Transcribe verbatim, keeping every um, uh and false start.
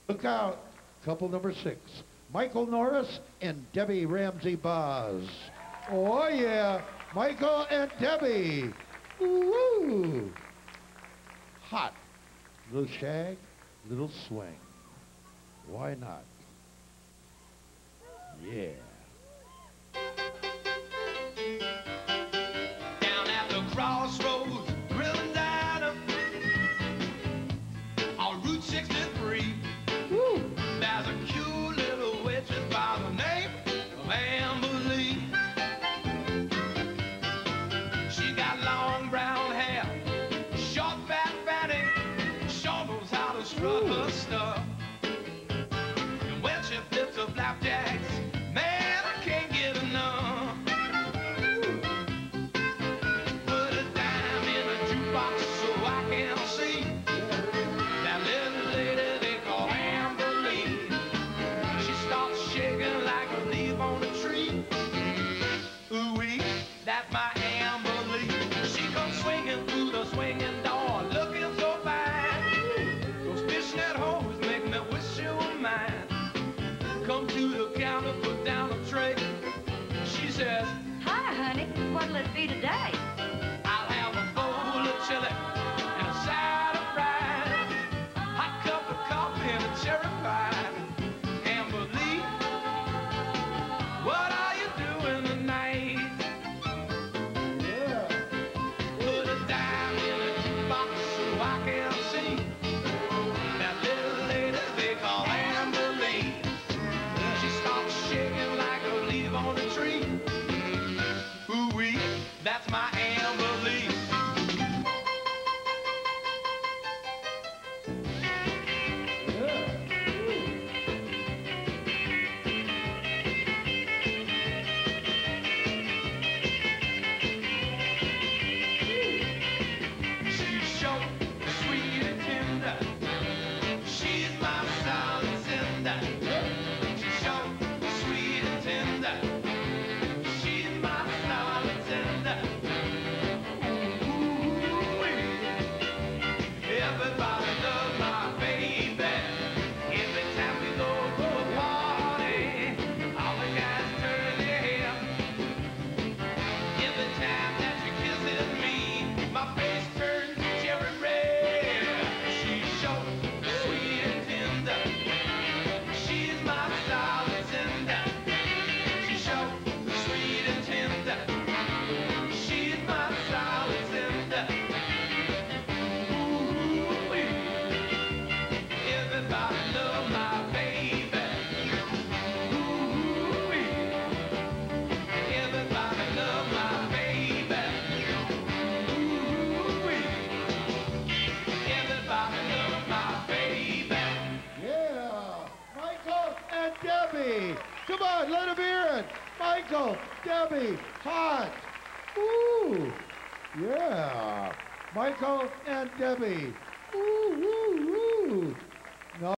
Look out, couple number six, Michael Norris and Debbie Ramsey Boz. Oh yeah, Michael and Debbie. Woo! Hot. Little shag, little swing. Why not? Yeah. Down at the crossroads, grill and diner, on Route sixty-three. Woo. There's a cute little waitress by the name of Amber Lee. She got long brown hair, short fat fanny, sure knows how to strut Ooh. Her stuff. And when she flips her flapjacks, man, I can't get enough. Put a dime in a jukebox so I can see that little lady they call Amber Lee. She starts shaking like a leaf on a tree. Ooh-wee, that's my Amber Lee. She comes swinging through the swinging door, looking so fine. Those fishnet hose make me wish you were mine. Come to the counter, put down a tray. She says, "Hi, honey. What'll it be today?" "I'll have a bowl of chili and a side of fries, hot cup of coffee and a cherry pie." Amber Lee, what are you doing tonight? Yeah. Put a dime in a jukebox so I can see that little lady they call Amber Lee. She starts shaking like a leaf on a tree. Ooh-wee, that's my Amber Lee. She's short, sweet and tender. She's my solid cinder. She's short, sweet and tender. She's my solid cinder. Ooh-wee. Everybody loves my baby. Every time we go to a party, all the guys turn their head. Every time that she kisses me, my face turns cherry red. She's short, sweet and tender. She's my solid cinder. She's short, sweet and tender. She's my solid cinder. Ooh-wee. Everybody love my baby. Ooh-wee. Everybody love my baby. Ooh-wee. Everybody love my baby. Yeah. Michael and Debbie. Come on, let them hear it. Michael, Debbie, hot. Woo. Yeah. Michael and Debbie. Woo, woo, woo.